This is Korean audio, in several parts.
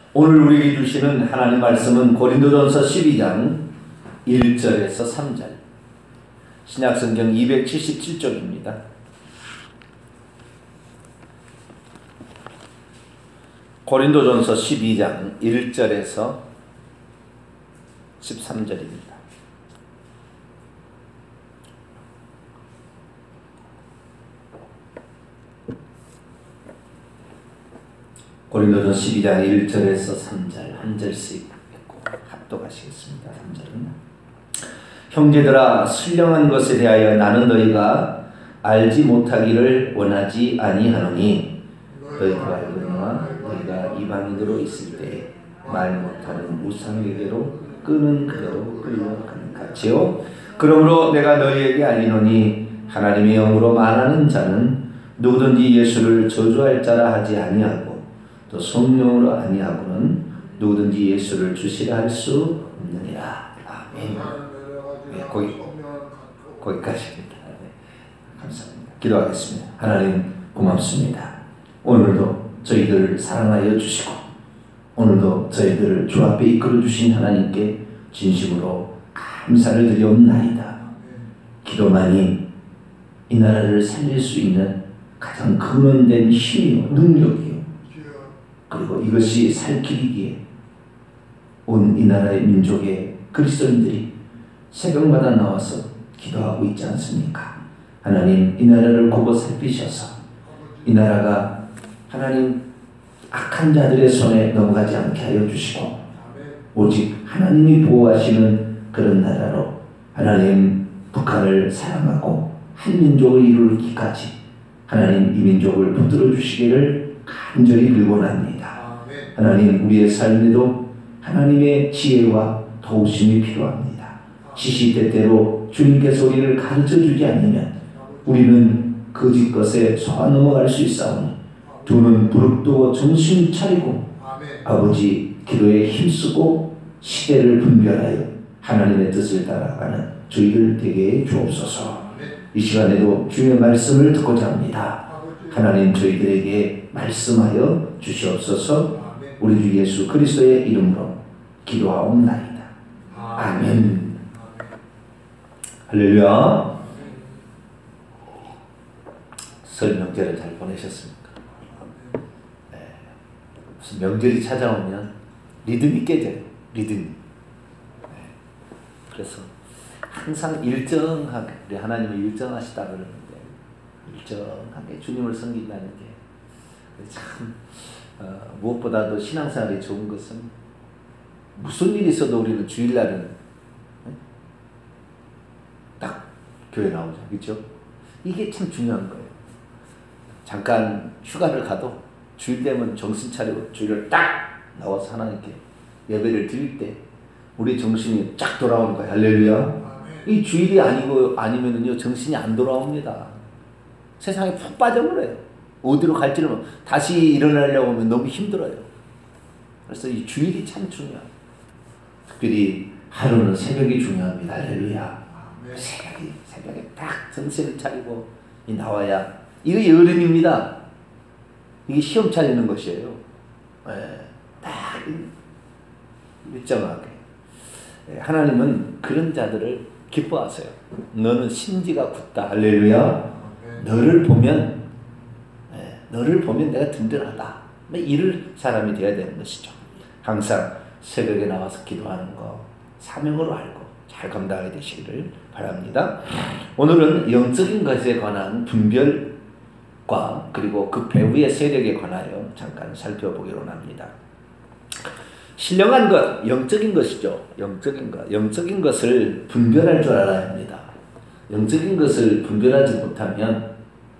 오늘 우리에게 주시는 하나님 말씀은 고린도전서 12장 1절에서 3절, 신약성경 277쪽입니다. 고린도전서 12장 1절에서 13절입니다. 고린도전 12장 1절에서 3절 한 절씩 읽고 합독하시겠습니다. 3절은 형제들아, 신령한 것에 대하여 나는 너희가 알지 못하기를 원하지 아니하노니 너희가 알거니와 너희가 이방인으로 있을 때 말 못하는 우상에게로 끄는 그대로 끌려가는 같이요. 그러므로 내가 너희에게 알리노니 하나님의 영으로 말하는 자는 누구든지 예수를 저주할 자라 하지 아니하고 또 성령으로 아니하고는 누구든지 예수를 주시라 할 수 없느니라. 아멘. 네, 거기까지입니다. 네, 감사합니다. 기도하겠습니다. 하나님 고맙습니다. 오늘도 저희들을 사랑하여 주시고 오늘도 저희들을 주 앞에 이끌어 주신 하나님께 진심으로 감사를 드리옵나이다. 기도만이 이 나라를 살릴 수 있는 가장 근원된 힘이요 능력이요, 그리고 이것이 살 길이기에 온 이 나라의 민족의 그리스도인들이 새벽마다 나와서 기도하고 있지 않습니까? 하나님, 이 나라를 곱고 살피셔서 이 나라가 하나님 악한 자들의 손에 넘어가지 않게 하여 주시고 오직 하나님이 보호하시는 그런 나라로 하나님 북한을 사랑하고 한 민족을 이루기까지 하나님 이 민족을 붙들어 주시기를 간절히 빌곤합니다. 하나님, 우리의 삶에도 하나님의 지혜와 도우심이 필요합니다. 시시때때로 주님께서 우리를 가르쳐 주지 않으면 우리는 거짓 것에 속아 넘어갈 수 있사오니 두 눈 부릅뜨고 정신 차리고 아버지 기도에 힘쓰고 시대를 분별하여 하나님의 뜻을 따라가는 저희들 되게 주옵소서. 이 시간에도 주의 말씀을 듣고자 합니다. 하나님, 저희들에게 말씀하여 주시옵소서. 우리 주 예수 그리스도의 이름으로 기도하옵나이다. 아멘. 할렐루야. 설 명절을 잘 보내셨습니까? 네. 무슨 명절이 찾아오면 리듬이 깨져요. 리듬이. 네. 그래서 항상 일정하게, 우리 하나님은 일정하시다 그러는데 일정하게 주님을 섬긴다는 게 참 무엇보다도 신앙생활이 좋은 것은 무슨 일이 있어도 우리는 주일날은 딱 교회 나오죠. 그렇죠? 이게 참 중요한 거예요. 잠깐 휴가를 가도 주일 되면 정신 차리고 주일을 딱 나와서 하나님께 예배를 드릴 때 우리 정신이 쫙 돌아오는 거예요. 할렐루야. 이 주일이 아니면은요 정신이 안 돌아옵니다. 세상에 푹 빠져버려요. 어디로 갈지를 다시 일어나려고 하면 너무 힘들어요. 그래서 이 주일이 참 중요해요. 특별히 하루는 새벽이 중요합니다. 할렐루야. 새벽에 딱 정신을 차리고 나와야 이게 여름입니다. 이게 시험 차리는 것이에요. 네, 딱 일정하게. 하나님은 그런 자들을 기뻐하세요. 너는 심지가 굳다. 할렐루야. 너를 보면 내가 든든하다. 이럴 사람이 되어야 되는 것이죠. 항상 새벽에 나와서 기도하는 거 사명으로 알고 잘 감당하게 되시기를 바랍니다. 오늘은 영적인 것에 관한 분별과 그리고 그 배후의 세력에 관하여 잠깐 살펴보기로 합니다. 신령한 것, 영적인 것이죠. 영적인 것을 분별할 줄 알아야 합니다. 영적인 것을 분별하지 못하면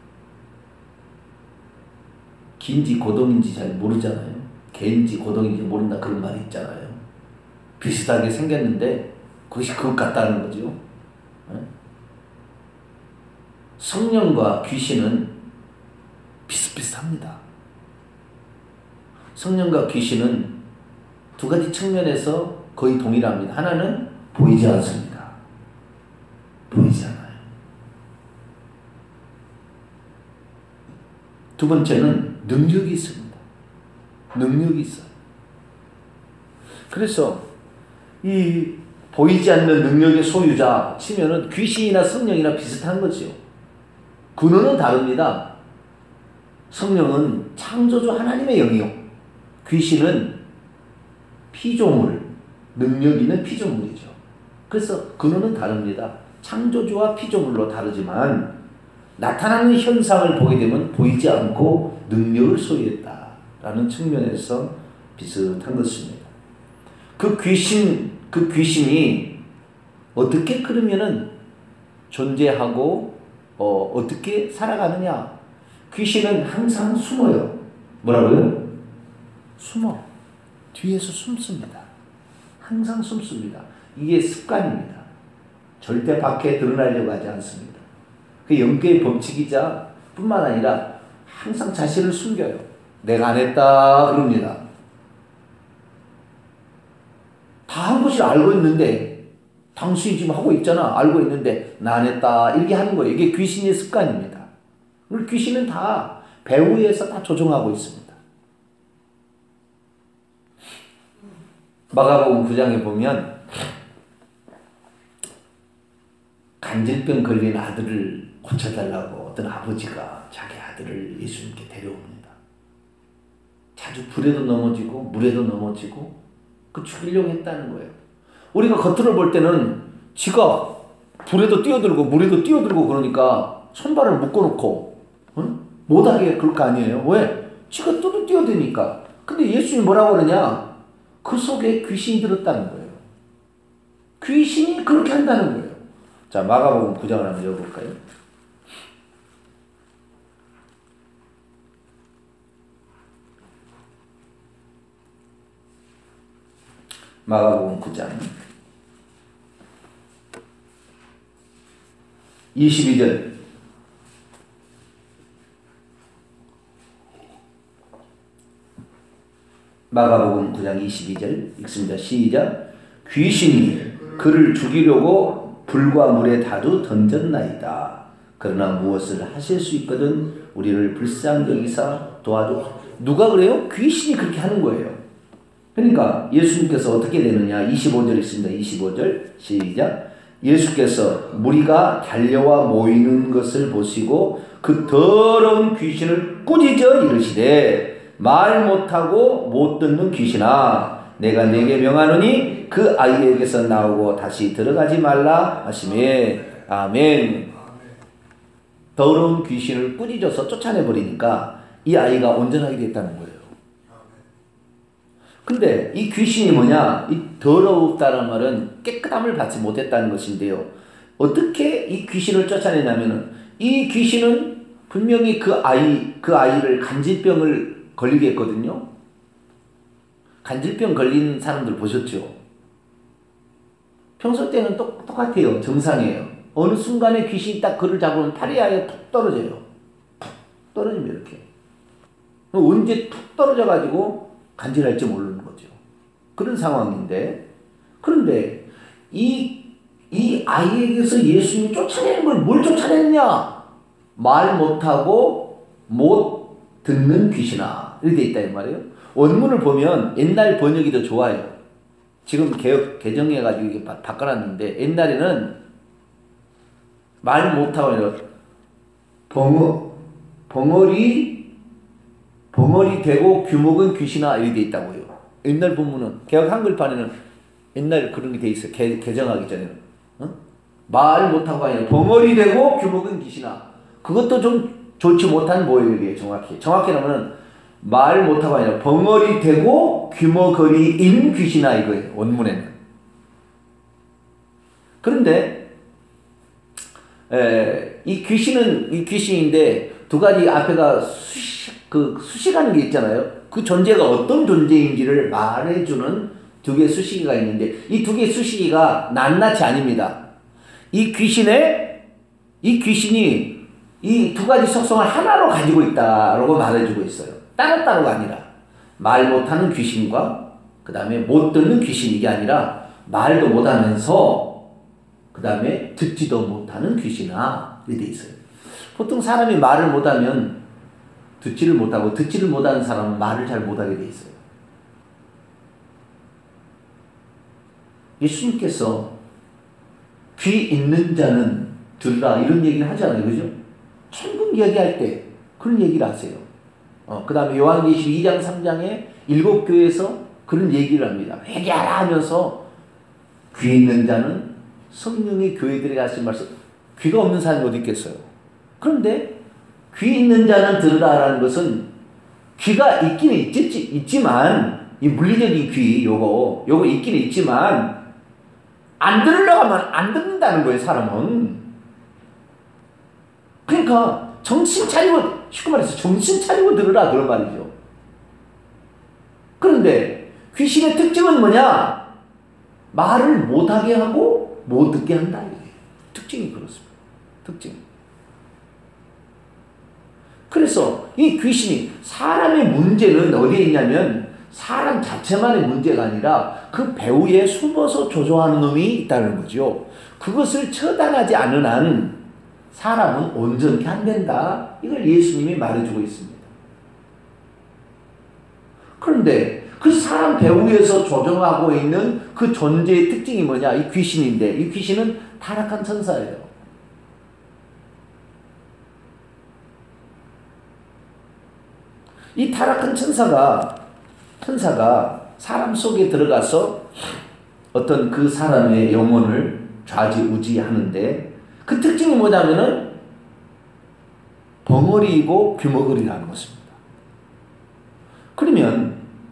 긴지 고동인지 잘 모르잖아요. 개인지 고동인지 모른다 그런 말이 있잖아요. 비슷하게 생겼는데 그것이 그것 같다는 거죠. 성령과 귀신은 비슷비슷합니다. 성령과 귀신은 두 가지 측면에서 거의 동일합니다. 하나는 보이지 않습니다. 보이지 않아요. 두 번째는 능력이 있습니다. 능력이 있어요. 그래서 이 보이지 않는 능력의 소유자 치면은 귀신이나 성령이나 비슷한 거죠. 근원은 다릅니다. 성령은 창조주 하나님의 영이요. 귀신은 피조물, 능력 있는 피조물이죠. 그래서 근원은 다릅니다. 창조주와 피조물로 다르지만 나타나는 현상을 보게 되면 보이지 않고 능력을 소유했다라는 측면에서 비슷한 것입니다. 그 귀신이 어떻게 그러면은 존재하고 어떻게 살아가느냐? 귀신은 항상 숨어요. 뭐라고요? 숨어. 뒤에서 숨습니다. 항상 숨습니다. 이게 습관입니다. 절대 밖에 드러나려고 하지 않습니다. 그 영계의 법칙이자 뿐만 아니라 항상 자신을 숨겨요. 내가 안 했다 그럽니다. 다 한 것을 알고 있는데 당신이 지금 하고 있잖아. 알고 있는데 나 안 했다 이렇게 하는 거예요. 이게 귀신의 습관입니다. 귀신은 다 배후에서 다 조종하고 있습니다. 마가복음 9장에 보면 간질병 걸린 아들을 고쳐달라고 어떤 아버지가 자기 아들을 예수님께 데려옵니다. 자주 불에도 넘어지고 물에도 넘어지고 죽이려고 했다는 거예요. 우리가 겉으로 볼 때는 지가 불에도 뛰어들고 물에도 뛰어들고 그러니까 손발을 묶어놓고 못하게 그럴 거 아니에요. 왜? 지가 또 뛰어드니까. 근데 예수님이 뭐라고 그러냐? 그 속에 귀신이 들었다는 거예요. 귀신이 그렇게 한다는 거예요. 자, 마가복음 9장을 한번 읽어볼까요? 마가복음 9장 22절 마가복음 9장 22절 읽습니다. 시작. 귀신이 그를 죽이려고 불과 물에 다두 던졌나이다. 그러나 무엇을 하실 수 있거든 우리를 불쌍히 여기사 도와줘. 누가 그래요? 귀신이 그렇게 하는 거예요. 그러니까 예수님께서 어떻게 되느냐. 25절 있습니다. 25절 시작. 예수께서 무리가 달려와 모이는 것을 보시고 그 더러운 귀신을 꾸짖어 이르시되 말 못하고 못 듣는 귀신아 내가 네게 명하노니 그 아이에게서 나오고 다시 들어가지 말라 하시매. 아멘. 더러운 귀신을 꾸짖어서 쫓아내버리니까 이 아이가 온전하게 됐다는 거예요. 근데 이 귀신이 뭐냐? 이 더럽다는 말은 깨끗함을 받지 못했다는 것인데요. 어떻게 이 귀신을 쫓아내냐면은 이 귀신은 분명히 그 아이를 간질병을 걸리게 했거든요. 간질병 걸린 사람들 보셨죠? 평소 때는 똑같아요. 정상이에요. 어느 순간에 귀신이 딱 그를 잡으면 팔이 아예 푹 떨어져요. 푹 떨어지면 이렇게. 언제 푹 떨어져가지고 간질할지 모르는 거죠. 그런 상황인데, 그런데 이 아이에게서 예수님이 쫓아내는 걸 뭘 쫓아냈냐? 말 못하고 못 듣는 귀신아. 이렇게 돼 있다 이 말이에요. 원문을 보면 옛날 번역이 더 좋아요. 지금 개정해가지고 이게 바꿔놨는데 옛날에는 말 못하고 아니라 벙어리 되고 규목은 귀신아 이렇게 돼 있다고요. 옛날 본문은 개역 한글판에는 옛날 그런 게 돼 있어요. 개정하기 전에는 말 못하고 아니라 벙어리 되고 규목은 귀신아. 그것도 좀 좋지 못한 보여요. 정확히 하면 말 못하고 아니라 벙어리 되고 규머거리인 귀신아 이거예요. 원문에는. 그런데 이 귀신인데 두 가지 앞에가 수식하는 게 있잖아요. 그 존재가 어떤 존재인지를 말해주는 두 개의 수식이가 있는데 이 두 개의 수식이가 낱낱이 아닙니다. 이 귀신이 이 두 가지 속성을 하나로 가지고 있다라고 말해주고 있어요. 따로따로가 아니라 말 못하는 귀신과 그 다음에 못 듣는 귀신 이게 아니라 말도 못하면서 그 다음에 듣지도 못하는 귀신아 이렇게 돼 있어요. 보통 사람이 말을 못하면 듣지를 못하고 듣지를 못하는 사람은 말을 잘 못하게 돼 있어요. 예수님께서 귀 있는 자는 들으라 이런 얘기를 하잖아요. 그죠? 천국 이야기할 때 그런 얘기를 하세요. 그 다음에 요한계시록 2장 3장에 7교회에서 그런 얘기를 합니다. 회개하라 하면서 귀 있는 자는 성령이 교회들에게 하신 말씀. 귀가 없는 사람이 어디 있겠어요? 그런데 귀 있는 자는 들으라라는 것은 귀가 있기는 있지만 이 물리적인 귀 요거 있기는 있지만 안 들으려고 하면 안 듣는다는 거예요. 사람은. 그러니까 정신 차리고 쉽게 말해서 정신 차리고 들으라 그런 말이죠. 그런데 귀신의 특징은 뭐냐? 말을 못하게 하고 못 듣게 한다. 특징이 그렇습니다. 특징. 그래서 이 귀신이 사람의 문제는 어디에 있냐면 사람 자체만의 문제가 아니라 그 배후에 숨어서 조종하는 놈이 있다는 거죠. 그것을 처단하지 않은 한 사람은 온전히 안 된다. 이걸 예수님이 말해주고 있습니다. 그런데 그 사람 배후에서 조종하고 있는 그 존재의 특징이 뭐냐? 이 귀신인데 이 귀신은 타락한 천사예요. 이 타락한 천사가 사람 속에 들어가서 어떤 그 사람의 영혼을 좌지우지하는데 그 특징이 뭐냐면은 벙어리이고 귀머거리라는 것입니다. 그러면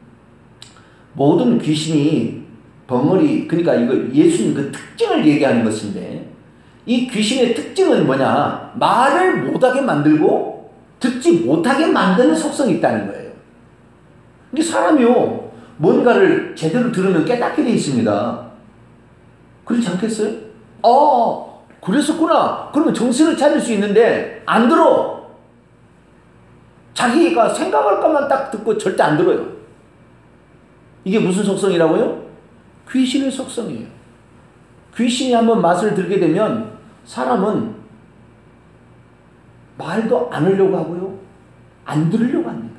모든 귀신이 벙어리, 그러니까 이거 예수님 그 특징을 얘기하는 것인데 이 귀신의 특징은 뭐냐? 말을 못하게 만들고 듣지 못하게 만드는 속성이 있다는 거예요. 근데 사람이요, 뭔가를 제대로 들으면 깨닫게 돼 있습니다. 그렇지 않겠어요? 그랬었구나. 그러면 정신을 차릴 수 있는데 안 들어. 자기가 생각할 것만 딱 듣고 절대 안 들어요. 이게 무슨 속성이라고요? 귀신의 속성이에요. 귀신이 한번 맛을 들게 되면 사람은 말도 안 하려고 하고요. 안 들으려고 합니다.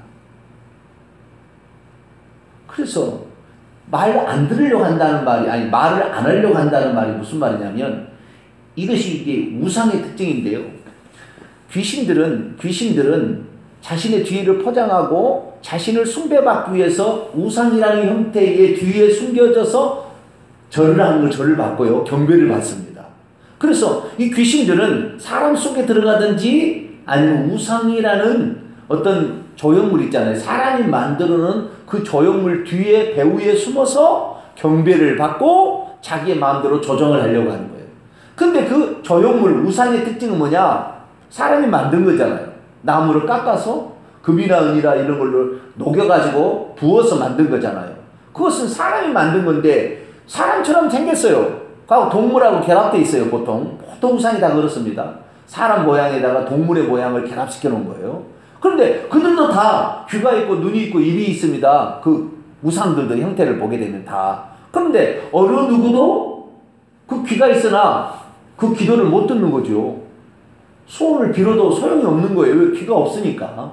그래서 말을 안 들으려고 한다는 말이, 아니, 말을 안 하려고 한다는 말이 무슨 말이냐면 이것이 이게 우상의 특징인데요. 귀신들은 자신의 뒤를 포장하고 자신을 숭배받기 위해서 우상이라는 형태의 뒤에 숨겨져서 절을 하는 걸 절을 받고요. 경배를 받습니다. 그래서 이 귀신들은 사람 속에 들어가든지 아니면 우상이라는 어떤 조형물 있잖아요. 사람이 만들어놓은 그 조형물 뒤에 배후에 숨어서 경배를 받고 자기의 마음대로 조정을 하려고 하는 거예요. 근데 그 조형물 우상의 특징은 뭐냐? 사람이 만든 거잖아요. 나무를 깎아서 금이나 은이나 이런 걸로 녹여가지고 부어서 만든 거잖아요. 그것은 사람이 만든 건데 사람처럼 생겼어요. 그리고 동물하고 결합되어 있어요. 보통 우상이 다 그렇습니다. 사람 모양에다가 동물의 모양을 결합시켜 놓은 거예요. 그런데 그들도 다 귀가 있고 눈이 있고 입이 있습니다. 그 우상들도 형태를 보게 되면 다. 그런데 어느 누구도 그 귀가 있으나 그 기도를 못 듣는 거죠. 소원을 빌어도 소용이 없는 거예요. 왜? 귀가 없으니까.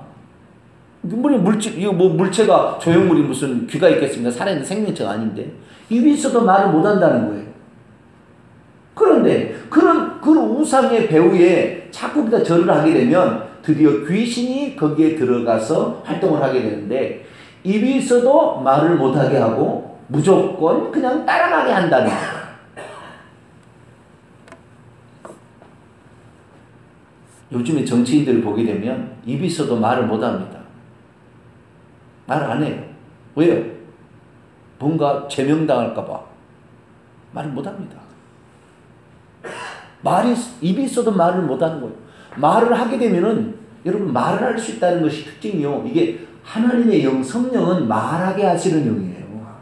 물체가 조형물이 무슨 귀가 있겠습니까? 살아있는 생명체가 아닌데. 입이 있어도 말을 못 한다는 거예요. 그런데 그런 우상의 배후에 자꾸 기다 절을 하게 되면 드디어 귀신이 거기에 들어가서 활동을 하게 되는데 입이 있어도 말을 못하게 하고 무조건 그냥 따라가게 한다는 거예요. 요즘에 정치인들을 보게 되면 입이 있어도 말을 못합니다. 말 안 해요. 왜요? 뭔가 제명당할까 봐 말을 못합니다. 입이 있어도 말을 못하는 거예요. 말을 하게 되면은 여러분 말을 할 수 있다는 것이 특징이요. 이게 하나님의 영, 성령은 말하게 하시는 영이에요.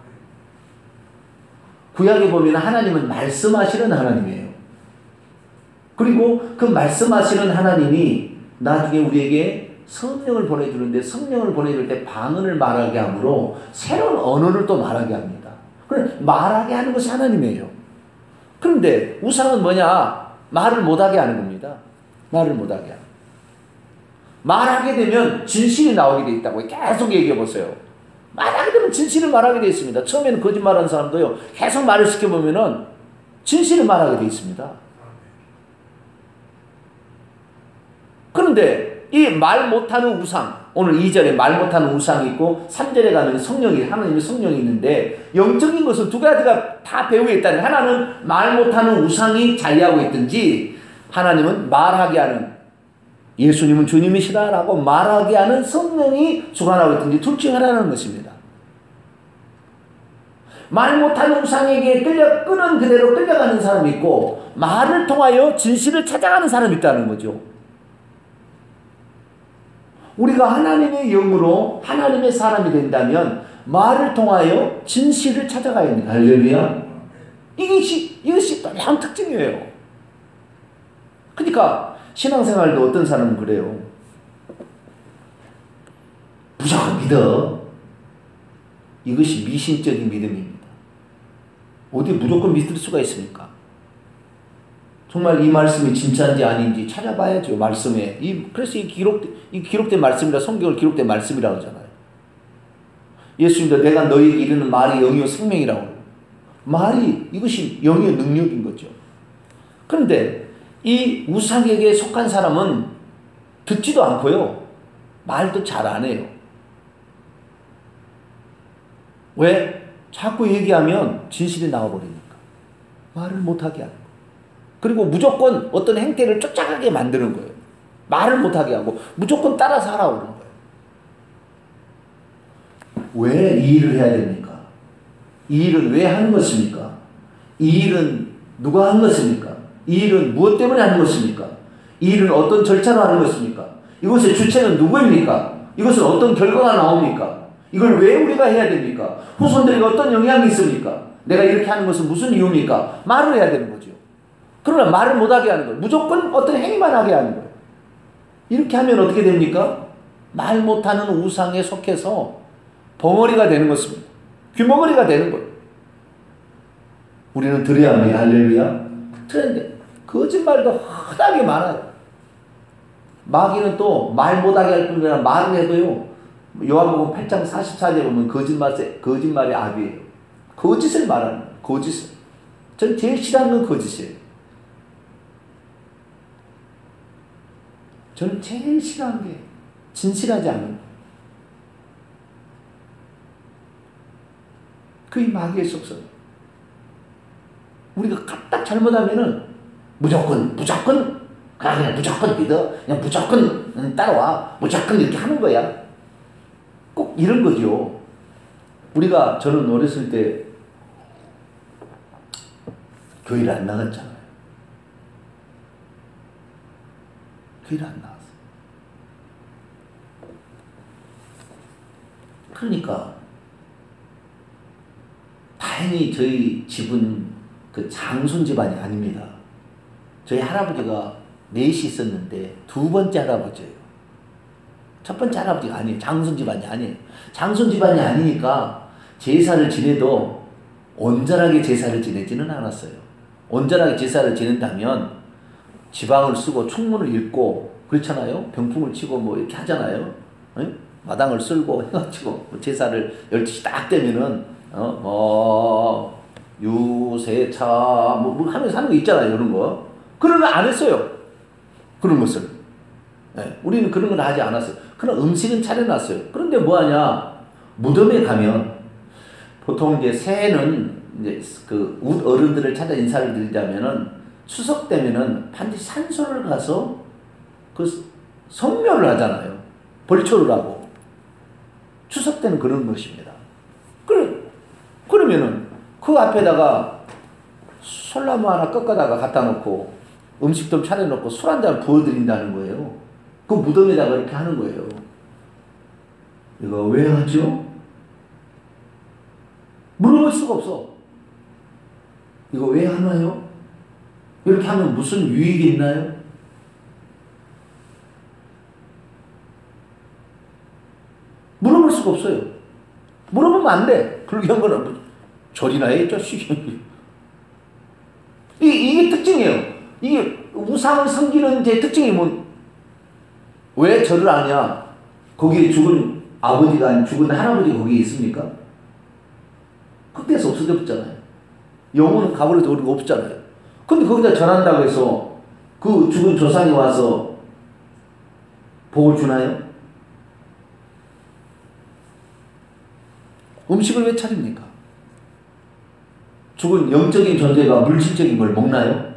구약에 보면 하나님은 말씀하시는 하나님이에요. 그리고 그 말씀하시는 하나님이 나중에 우리에게 성령을 보내주는데 성령을 보내줄 때 방언을 말하게 하므로 새로운 언어를 또 말하게 합니다. 그래, 말하게 하는 것이 하나님이에요. 그런데 우상은 뭐냐? 말을 못하게 하는 겁니다. 말을 못하게 하는. 말하게 되면 진실이 나오게 돼 있다고 계속 얘기해 보세요. 말하게 되면 진실을 말하게 되어 있습니다. 처음에는 거짓말하는 사람도요, 계속 말을 시켜보면은 진실을 말하게 되어 있습니다. 그런데 이 말 못하는 우상, 오늘 2절에 말 못하는 우상이 있고 3절에 가면 성령이, 하나님의 성령이 있는데, 영적인 것은 두 가지가 다 배후에 있다는, 하나는 말 못하는 우상이 자리하고 있든지, 하나님은 말하게 하는, 예수님은 주님이시다라고 말하게 하는 성령이 주관하고 있든지, 둘 중 하나라는 것입니다. 말 못하는 우상에게 끄는 그대로 끌려가는 사람이 있고, 말을 통하여 진실을 찾아가는 사람이 있다는 거죠. 우리가 하나님의 영으로 하나님의 사람이 된다면 말을 통하여 진실을 찾아가야 합니다. 할렐루야. 이것이 또한 특징이에요. 그러니까 신앙생활도 어떤 사람은 그래요. 무조건 믿어. 이것이 미신적인 믿음입니다. 어디 무조건 믿을 수가 있습니까? 정말 이 말씀이 진짜인지 아닌지 찾아봐야죠. 말씀에. 그래서 이 기록된 말씀이라, 성경을 기록된 말씀이라고 하잖아요. 예수님도 내가 너희에게 이르는 말이 영이요 생명이라고 그래요. 말이, 이것이 영의 능력인 거죠. 그런데 이 우상에게 속한 사람은 듣지도 않고요, 말도 잘 안 해요. 왜? 자꾸 얘기하면 진실이 나와버리니까. 말을 못하게 하는 거예요. 그리고 무조건 어떤 행태를 쫓아가게 만드는 거예요. 말을 못하게 하고 무조건 따라서 하라고 그러는 거예요. 왜 이 일을 해야 됩니까? 이 일은 왜 하는 것입니까? 이 일은 누가 한 것입니까? 이 일은 무엇 때문에 하는 것입니까? 이 일은 어떤 절차로 하는 것입니까? 이것의 주체는 누구입니까? 이것은 어떤 결과가 나옵니까? 이걸 왜 우리가 해야 됩니까? 후손들에게 어떤 영향이 있습니까? 내가 이렇게 하는 것은 무슨 이유입니까? 말을 해야 되는 거죠. 그러나 말을 못하게 하는 거예요. 무조건 어떤 행위만 하게 하는 거예요. 이렇게 하면 어떻게 됩니까? 말 못하는 우상에 속해서 벙어리가 되는 것입니다. 귀머거리가 되는 거예요. 우리는 들어야 합니다. 할렐루야. 그런데 거짓말도 흔하게 많아요. 마귀는 또 말 못하게 할 뿐 아니라 말을 해도요, 요한복음 8장 44절에 보면 거짓말의 압이에요. 거짓을 말하는 거예요. 거짓을. 전 제일 싫어하는 건 거짓이에요. 저는 제일 싫어하는 게 진실하지 않은 거예요. 그게 마귀의 속성. 우리가 까딱 잘못하면은 무조건 그냥 무조건 믿어, 그냥 무조건 따라와, 무조건 이렇게 하는 거야. 꼭 이런 거죠. 저는 어렸을 때 교회를 안 나갔잖아요. 교회를 안 나갔어요. 그러니까 다행히 저희 집은 그 장손 집안이 아닙니다. 저희 할아버지가 넷이 있었는데 두 번째 할아버지예요. 첫 번째 할아버지가 아니에요. 장손 집안이 아니에요. 장손 집안이 아니니까 제사를 지내도 온전하게 제사를 지내지는 않았어요. 온전하게 제사를 지낸다면 지방을 쓰고 충문을 읽고 그렇잖아요. 병풍을 치고 뭐 이렇게 하잖아요. 응? 마당을 쓸고 해가지고 제사를 12시 딱 되면은 유세차 뭐 하면서 하는 거 있잖아요. 이런 거. 그런 거 안 했어요. 그런 것을. 네, 우리는 그런 걸 하지 않았어요. 그러나 음식은 차려놨어요. 그런데 뭐하냐? 무덤에 가면 보통 이제 새해는 이제 그 웃 어른들을 찾아 인사를 드리자면은 추석 때면은 반드시 산소를 가서 그 성묘를 하잖아요. 벌초를 하고. 추석 때는 그런 것입니다. 그러면은 그 앞에다가 솔나무 하나 꺾어다가 갖다 놓고 음식 좀 차려놓고 술 한 잔 부어드린다는 거예요. 그 무덤에다가 이렇게 하는 거예요. 이거 왜 하죠? 물어볼 수가 없어. 이거 왜 하나요? 이렇게 하면 무슨 유익이 있나요? 물어볼 수가 없어요. 물어보면 안 돼. 불교한 거는 절이나 해, 자식이. 이게 특징이에요. 이게 우상을 섬기는 제 특징이 왜 절을 하냐? 거기에 죽은 아버지가 아닌 죽은 할아버지가 거기에 있습니까? 흑돼서 없어져 버렸잖아요. 영혼은 가버려도 우리가 없잖아요. 근데 거기다 절한다고 해서 그 죽은 조상이 와서 복을 주나요? 음식을 왜 차립니까? 죽은 영적인 존재가 물질적인 걸 먹나요?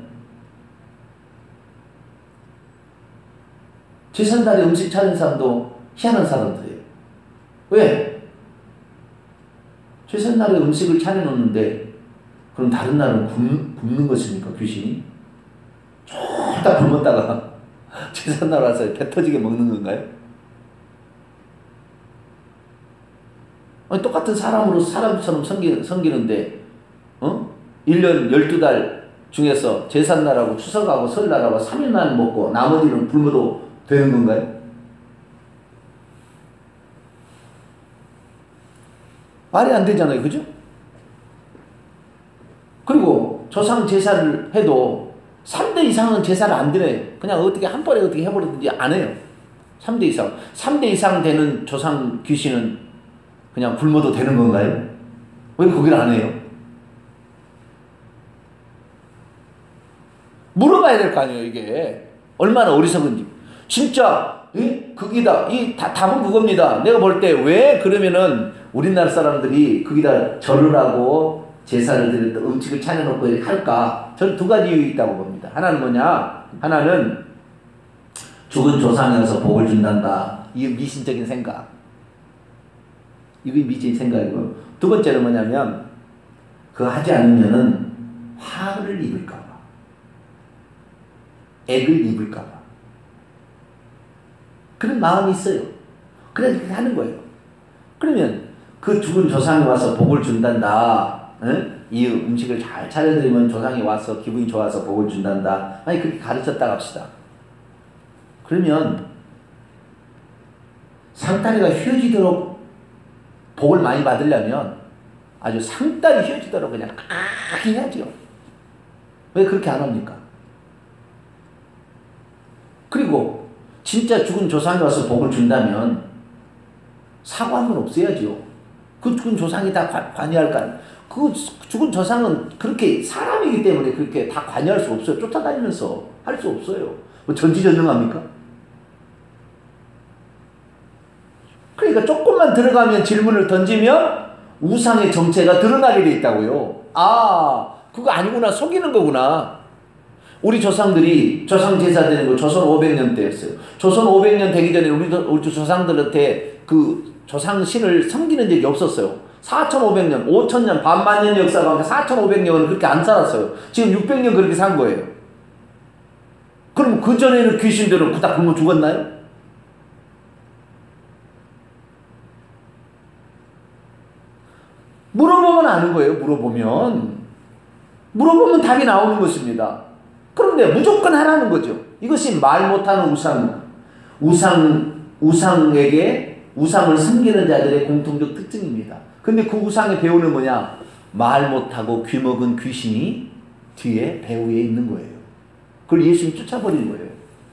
제삿날에 음식 차린 사람도 희한한 사람들이에요. 왜? 제삿날에 음식을 차려놓는데 그럼 다른 날은 굶는 것입니까? 귀신이? 쫄딱 굶었다가 제삿날 와서 배 터지게 먹는 건가요? 아니, 똑같은 사람으로 사람처럼 섬기는데 1년 12달 중에서 제삿날하고 추석하고 설날하고 3일만 먹고 나머지는 굶어도 되는 건가요? 말이 안 되잖아요. 그죠? 그리고 조상 제사를 해도 3대 이상은 제사를 안 드려요. 그냥 어떻게 한 번에 어떻게 해버리든지 안 해요. 3대 이상. 3대 이상 되는 조상 귀신은 그냥 굶어도 되는 건가요? 왜 거기를 안 해요? 물어봐야 될 거 아니에요, 이게. 얼마나 어리석은지. 진짜, 거기다, 답은 그겁니다. 내가 볼 때 왜 그러면은 우리나라 사람들이 거기다 절을 하고 제사를 드릴 때 음식을 차려놓고 이렇게 할까? 저는 두 가지 이유 있다고 봅니다. 하나는 뭐냐? 하나는 죽은 조상이어서 복을 준단다. 이게 미신적인 생각. 이게 미신적인 생각이고. 두 번째는 뭐냐면, 그거 하지 않으면은 화를 입을까봐. 액을 입을까봐. 그런 마음이 있어요. 그래서 그렇게 하는 거예요. 그러면 그 죽은 조상이 와서 복을 준단다. 이 음식을 잘 차려드리면 조상이 와서 기분이 좋아서 복을 준단다. 아니, 그렇게 가르쳤다 합시다. 그러면 상다리가 휘어지도록 복을 많이 받으려면 아주 상다리 휘어지도록 그냥 깍 해야죠. 왜 그렇게 안 합니까? 그리고 진짜 죽은 조상이 와서 복을 준다면 사과하면 없애야죠. 그 죽은 조상이 다 관여할까? 그 죽은 조상은 그렇게 사람이기 때문에 그렇게 다 관여할 수 없어요. 쫓아다니면서 할 수 없어요. 뭐 전지전능합니까? 그러니까 조금만 들어가면 질문을 던지면 우상의 정체가 드러나게 돼 있다고요. 아, 그거 아니구나. 속이는 거구나. 우리 조상들이 조상 제사 드리는 거 조선 500년 때였어요. 조선 500년 되기 전에 우리 조상들한테 그 조상신을 섬기는 적이 없었어요. 4,500년, 5,000년, 반만년 역사가 4,500년은 그렇게 안 살았어요. 지금 600년 그렇게 산 거예요. 그럼 그 전에는 귀신들은 그닥 굶어 죽었나요? 물어보면 아는 거예요. 물어보면 답이 나오는 것입니다. 그런데 무조건 하라는 거죠. 이것이 말 못하는 우상에게 우상을 섬기는 자들의 공통적 특징입니다. 근데 그 우상의 배우는 뭐냐? 말 못하고 귀먹은 귀신이 뒤에 배후에 있는 거예요. 그걸 예수님이 쫓아버리는 거예요.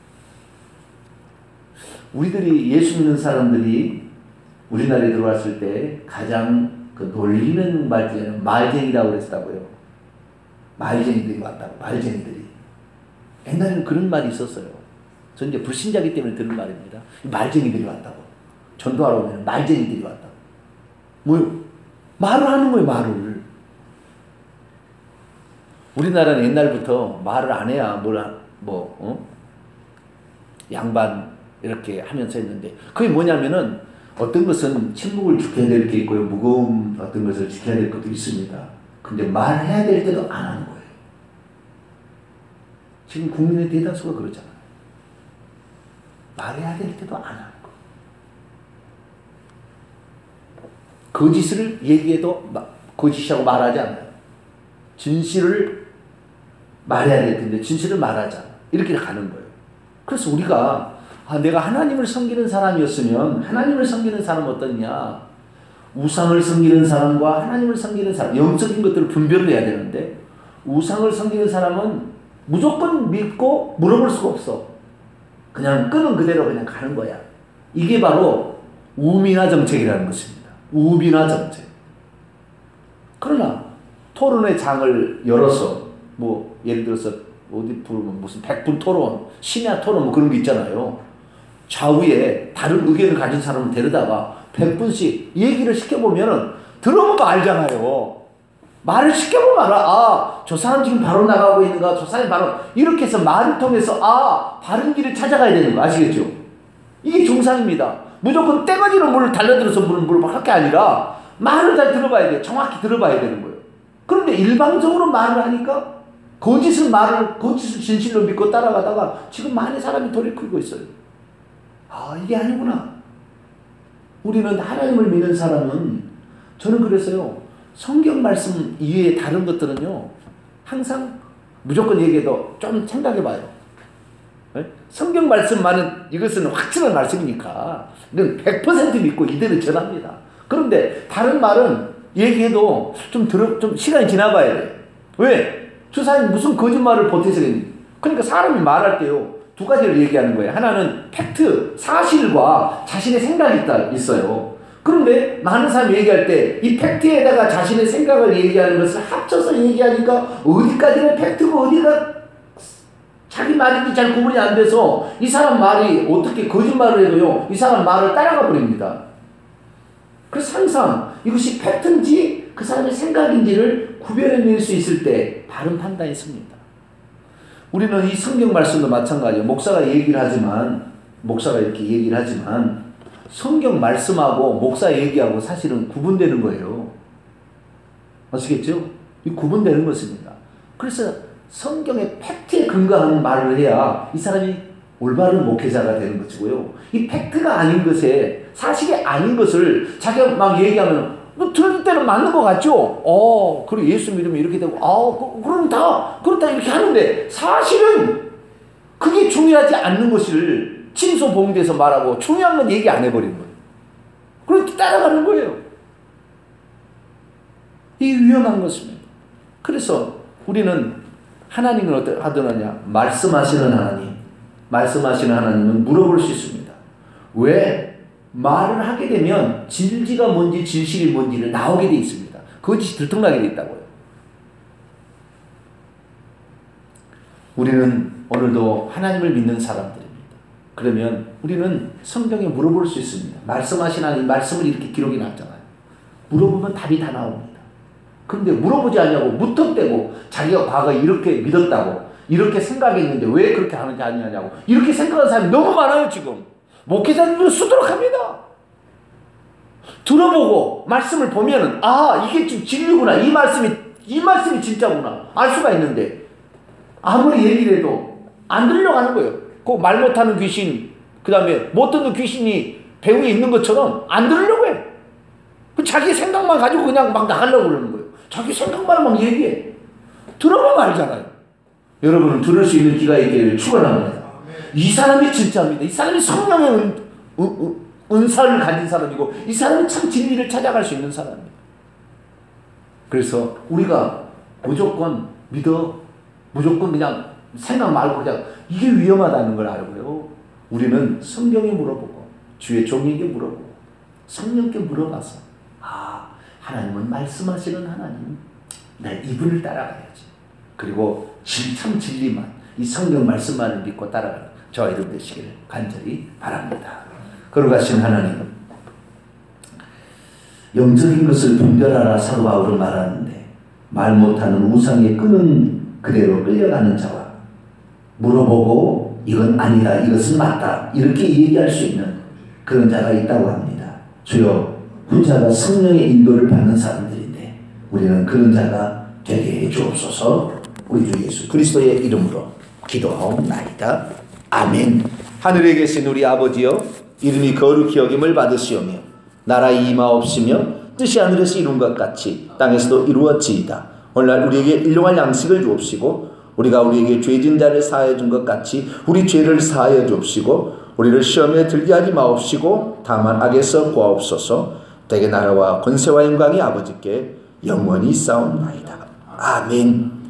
우리들이 예수 믿는 사람들이 우리나라에 들어왔을 때 가장 그 놀리는 말쟁이는 말쟁이라고 그랬다고요. 말쟁이들이 왔다고. 말쟁이들이. 옛날에는 그런 말이 있었어요. 전 이제 불신자기 때문에 들은 말입니다. 말쟁이들이 왔다고. 전도하러 오면 말쟁이들이 왔다고. 뭐요? 말을 하는 거예요, 말을. 우리나라는 옛날부터 말을 안 해야 양반 이렇게 하면서 했는데, 그게 뭐냐면은 어떤 것은 침묵을 지켜야 될 게 있고요. 무거운 어떤 것을 지켜야 될 것도 있습니다. 근데 말해야 될 때도 안 하는 거예요. 지금 국민의 대다수가 그러잖아요. 말해야 될 때도 안 하는 거. 거짓을 얘기해도 거짓이라고 말하지 않아요. 진실을 말해야 될 텐데 진실을 말하지 않아요. 이렇게 가는 거예요. 그래서 우리가 내가 하나님을 섬기는 사람이었으면 하나님을 섬기는 사람은 어떠냐? 우상을 섬기는 사람과 하나님을 섬기는 사람, 영적인 것들을 분별을 해야 되는데 우상을 섬기는 사람은 무조건 믿고 물어볼 수가 없어. 그냥 끄는 그대로 그냥 가는 거야. 이게 바로 우민화 정책이라는 것입니다. 우민화 정책. 그러나 토론의 장을 열어서 뭐 예를 들어서 어디 부르면 무슨 100분 토론, 심야 토론 뭐 그런 게 있잖아요. 좌우에 다른 의견을 가진 사람을 데려다가 100분씩 얘기를 시켜보면은 들어보면 알잖아요. 말을 시켜보면 알아. 아, 저 사람 지금 바로 나가고 있는가? 저 사람이 바로 이렇게 해서 말을 통해서 아, 바른 길을 찾아가야 되는 거 아시겠죠? 이게 정상입니다. 무조건 떼거지로 물을 달려들어서 물을 할 게 아니라 말을 잘 들어봐야 돼요. 정확히 들어봐야 되는 거예요. 그런데 일방적으로 말을 하니까 거짓을 진실로 믿고 따라가다가 지금 많은 사람이 돌이키고 있어요. 아, 이게 아니구나. 우리는 하나님을 믿는 사람은, 저는 그래서요, 성경 말씀 이외에 다른 것들은요, 항상 무조건 얘기해도 좀 생각해봐요. 네? 성경 말씀만은 이것은 확실한 말씀이니까 이건 100% 믿고 이대로 전합니다. 그런데 다른 말은 얘기해도 좀 시간이 지나봐야 돼. 왜? 저 사람이 무슨 거짓말을 보태서 그랬니? 그러니까 사람이 말할 때요, 두 가지를 얘기하는 거예요. 하나는 팩트, 사실과 자신의 생각이 있어요. 그런데 많은 사람이 얘기할 때 이 팩트에다가 자신의 생각을 얘기하는 것을 합쳐서 얘기하니까 어디까지는 팩트고 어디가 자기 말인지 잘 구분이 안 돼서 이 사람 말이 어떻게 거짓말을 해도요, 이 사람 말을 따라가 버립니다. 그래서 항상 이것이 팩트인지 그 사람의 생각인지를 구별해낼 수 있을 때 바른 판단이 섭니다. 우리는 이 성경 말씀도 마찬가지예요. 목사가 이렇게 얘기를 하지만 성경 말씀하고 목사 얘기하고 사실은 구분되는 거예요. 아시겠죠? 이 구분되는 것입니다. 그래서 성경의 팩트에 근거하는 말을 해야 이 사람이 올바른 목회자가 되는 것이고요. 이 팩트가 아닌 것에, 사실이 아닌 것을 자기가 막 얘기하면 들을 때는 맞는 것 같죠? 그리고 예수 믿으면 이렇게 되고, 그럼 그렇다 이렇게 하는데 사실은 그게 중요하지 않는 것을 침소봉대에서 말하고 중요한 건 얘기 안 해버리는 거예요. 그렇게 따라가는 거예요. 이게 위험한 것입니다. 그래서 우리는 하나님은 어떻게 하더냐? 말씀하시는 하나님은 물어볼 수 있습니다. 왜? 말을 하게 되면 진리가 뭔지 진실이 뭔지를 나오게 돼 있습니다. 거짓이 들통나게 돼 있다고요. 우리는 오늘도 하나님을 믿는 사람들입니다. 그러면 우리는 성경에 물어볼 수 있습니다. 말씀하신 하나님, 말씀을 이렇게 기록이 났잖아요. 물어보면 답이 다 나옵니다. 그런데 물어보지 않냐고 무턱대고 자기가 과거에 이렇게 믿었다고, 이렇게 생각했는데 왜 그렇게 하는지 아니냐고 이렇게 생각하는 사람이 너무 많아요. 지금 목회자들은 수두룩합니다. 들어보고 말씀을 보면은 이게 지금 진리구나, 이 말씀이 진짜구나 알 수가 있는데 아무리 얘기를 해도 안 들으려고 하는 거예요. 그 말 못하는 귀신, 그 다음에 못 듣는 귀신이 배후에 있는 것처럼 안 들으려고 해. 자기 생각만 가지고 그냥 막 나가려고 그러는 거예요. 자기 생각만 막 얘기해. 들어보면 알잖아요. 여러분은 들을 수 있는 귀가 있기를 축원합니다. 이 사람이 진짜입니다. 이 사람이 성령의 은사를 가진 사람이고 이 사람이 참 진리를 찾아갈 수 있는 사람입니다. 그래서 우리가 무조건 믿어, 무조건 그냥 생각 말고 그냥, 이게 위험하다는 걸 알고요. 우리는 성경에 물어보고 주의 종에게 물어보고 성령께 물어봐서 하나님은 말씀하시는 하나님, 내 이분을 따라가야지. 그리고 참 진리만, 이 성경 말씀만을 믿고 따라가는 저와 여러분 되시기를 간절히 바랍니다. 거룩하신 하나님, 영적인 것을 분별하라 사도 바울은 말하는데 말 못하는 우상에 끄는 그대로 끌려가는 자와 물어보고 이건 아니다, 이것은 맞다 이렇게 얘기할 수 있는 그런 자가 있다고 합니다. 주여, 후자가 성령의 인도를 받는 사람들인데 우리는 그런 자가 되게 해주옵소서. 우리 주 예수 그리스도의 이름으로 기도하옵나이다. 아멘. 하늘에 계신 우리 아버지여, 이름이 거룩히 여김을 받으시오며 나라의 임하옵시며 뜻이 하늘에서 이룬 것 같이 땅에서도 이루어지이다. 오늘날 우리에게 일용할 양식을 주옵시고 우리가 우리에게 죄진 자를 사하여 준 것 같이 우리 죄를 사하여 주옵시고 우리를 시험에 들게 하지 마옵시고 다만 악에서 구하옵소서. 대개 나라와 권세와 영광이 아버지께 영원히 있사옵나이다. 아멘.